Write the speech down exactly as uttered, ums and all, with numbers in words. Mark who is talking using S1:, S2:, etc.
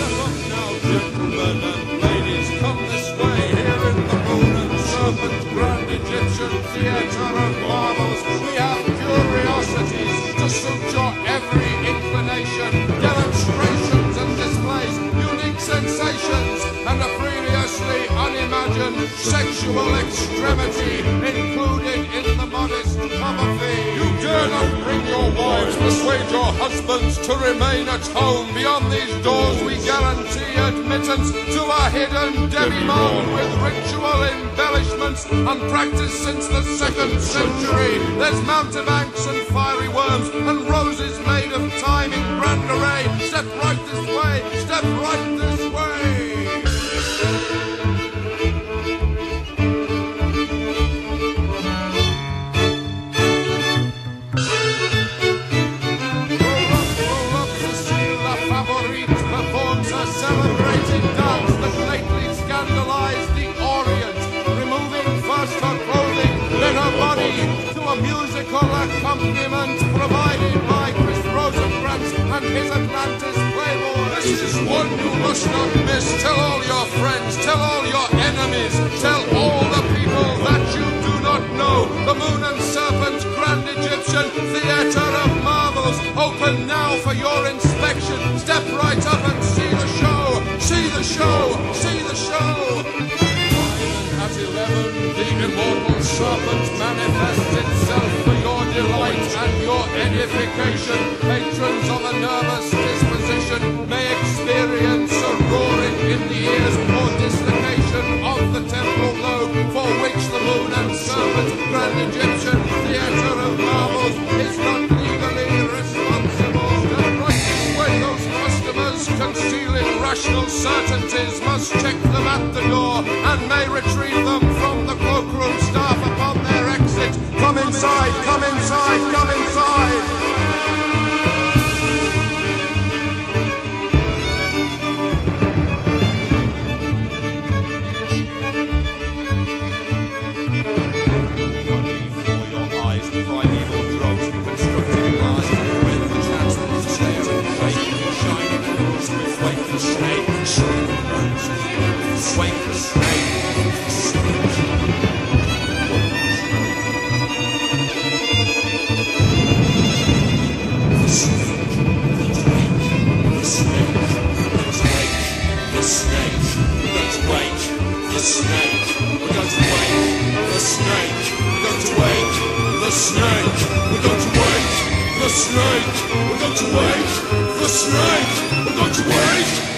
S1: Sexual extremity included in the modest cover fee. You dare not bring your wives, persuade your husbands to remain at home. Beyond these doors we guarantee admittance to a hidden demi-monde with ritual embellishments unpracticed since the second century. There's mountebanks and fiery worms and roses made of time in grand array. Step right this way, step right this way. Musical accompaniment provided by Chris Rosenkrantz and his Atlantis Playboy. This is one you must not miss. Tell all your friends, tell all your enemies, tell all the people that you do not know. The Moon and Serpent Grand Egyptian Theatre of Marvels, open now for your inspection. Step right up and see the show, see the show, see the show. At eleven, the immortal serpent manifests itself for your delight and your edification. Patrons of a nervous disposition may experience a roaring in the ears or dislocation of the temporal lobe, for which the Moon and Serpent Grand Egyptian Theatre of Marvels is not legally responsible. And right this way, those customers concealing rational certainties must check them at the door and may retrieve them from the cloakroom staff upon their exit. Come inside, come inside, come inside! We're going to wait, the snake, we're going to wait,